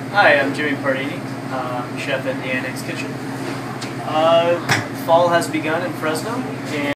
Hi, I'm Jimmy Pardini, chef at the Annex Kitchen. Fall has begun in Fresno, and